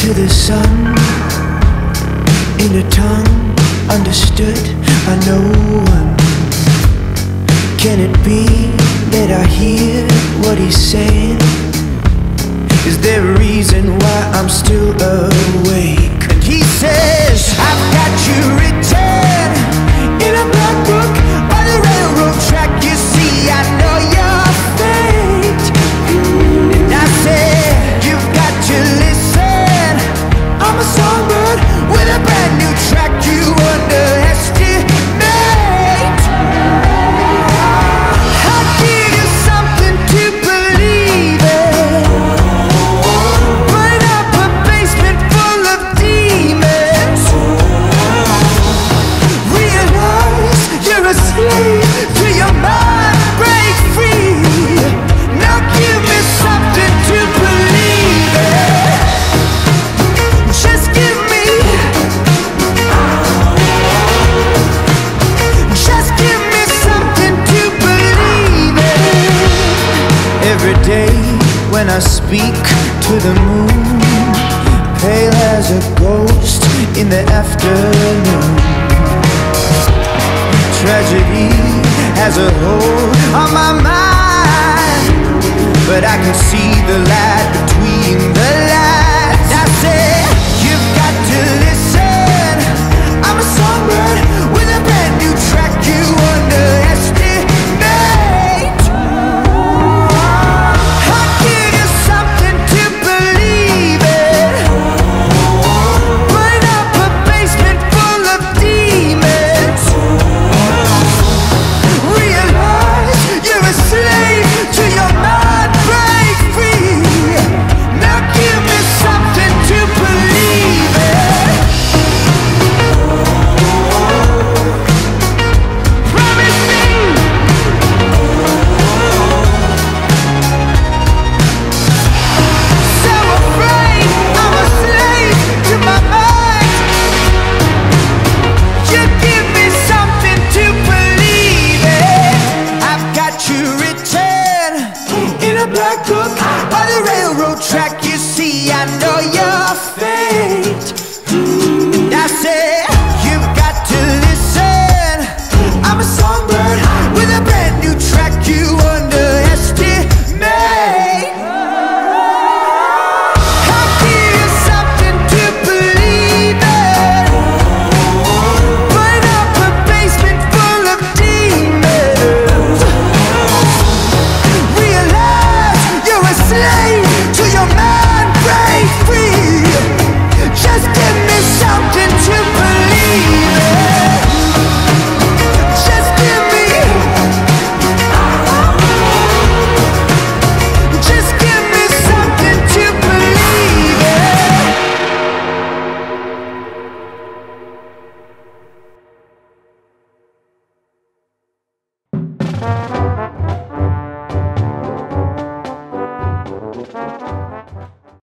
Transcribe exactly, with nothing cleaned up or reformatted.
to the sun in a tongue understood by no one. Can it be that I hear what he's saying? Is there a reason why I'm still awake? And he says, I've got you written in a black book by the railroad track. You see, I know your fate. And I said, you've got to listen. I'm a songbird with a brand new track. You underestimate. I'll give you something to believe in. Burn up a basement full of demons. Realize you're a slave to your mind. Break free. Now give me something to believe in. Just give me, just give me something to believe in. Every day when I speak to the moon, pale as a ghost in the afternoon. Tragedy has a hold on my mind, but I can see the light between the lines. I said, you've got to listen. I'm a songbird with a brand new track. You underestimate. I'll give you something to believe in. Burn up a basement full of demons. Realize you're a slave to your mind. Break free. Now give me something to believe in. Promise me. So afraid I'm a slave to my mind. You give me something to believe in. I've got you written in a black book by the railroad track. You see, I know your fate.